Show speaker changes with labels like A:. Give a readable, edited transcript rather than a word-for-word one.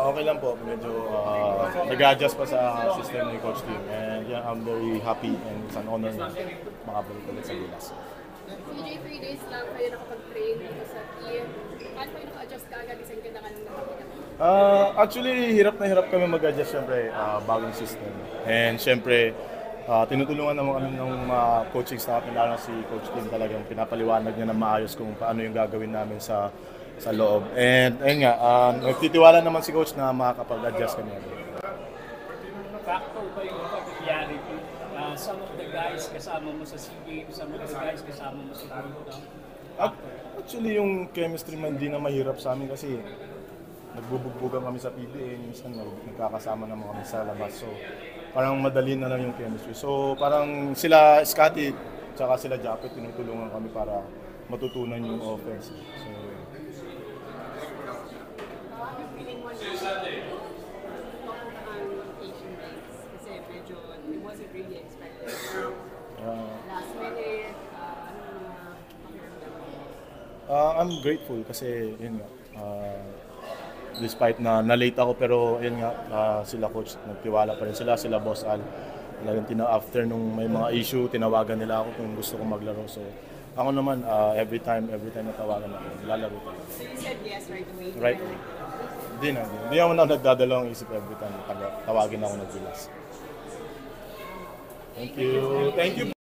A: Okay lang po. Medyo nag-adjust pa sa system ni Coach Tim. And yeah, I'm very happy and it's an honor na makabalik ulit sa Gilas.
B: CJ, 3 days lang kayo nakapag-train dito sa team. Paano kayo naka-adjust ka agad isang kailangan ng nakapagod?
A: Actually, hirap na hirap kami mag-adjust syempre, bagong system. And syempre, tinutulungan naman kami ng mga coaching staff, lalo na si Coach Tim talagang pinapaliwanag niya na maayos kung paano yung gagawin namin sa loob. And ayun nga, nagtitiwala naman si Coach na makakapag-adjust kami.
C: Factor ba yung familiarity? Some of the guys kasama mo sa SEA Games, some of the guys kasama mo sa Group.
A: Actually, yung chemistry man hindi na mahirap sa amin kasi nagbubugbugan kami sa PBA, minsan nagkakasama naman kami sa labas. So, parang madali na lang yung chemistry. So, parang sila Scotty, tsaka sila Japet, tinutulungan kami para matutunan yung offense. So,
B: Feeling mo na Asian Games kasi medyo it wasn't really expected. Last minute,
A: I'm grateful kasi yun nga, despite na late ako pero yun nga, sila coach nagtiwala pa rin sila Boss Al. Talagang after nung may mga issue, tinawagan nila ako kung gusto kong maglaro. So ako naman, every time natawagan ako, lalaro ko.
B: so you said yes right away?
A: Right away. Hindi naman ako nagdadalawang isip every time tawagin ako ng Gilas. Thank you.